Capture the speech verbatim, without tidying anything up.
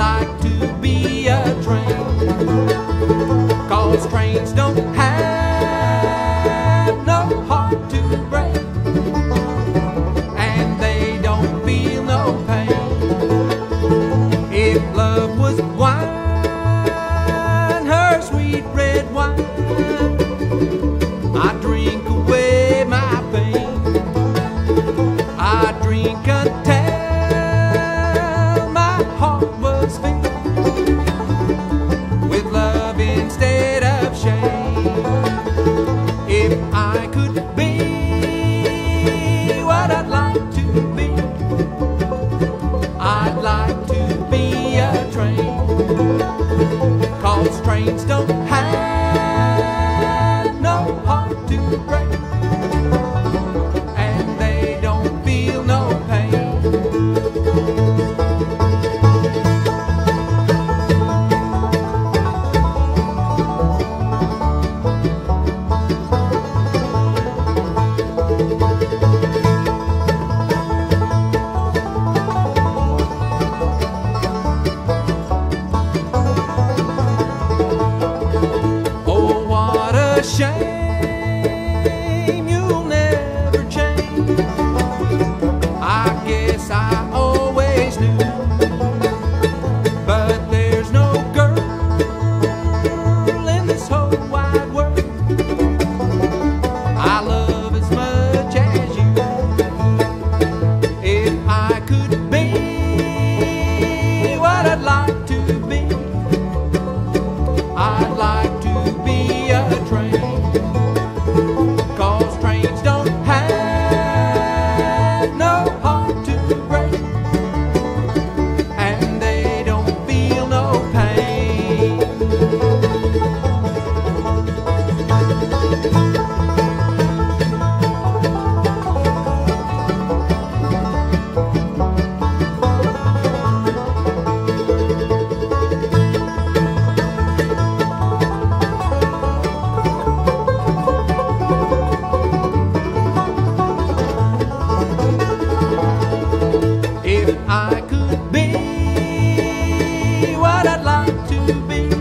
like to be a train, 'cause trains don't have no heart to break, and they don't feel no pain. If love was wine, her sweet red wine, I'd drink away my pain. I'd drink until my heart was filled with love instead of shame. If I could be what I'd like to be, I'd like to be a train, 'cause trains don't have no heart to break, and they don't feel no pain. Shame you'll never change. I guess I always knew, but there's no girl in this whole wide world I love as much as you. If I could be what I'd like to be, I'd like to be a train, 'cause trains don't have no heart to break, and they don't feel no pain. If I could be what I'd like to be,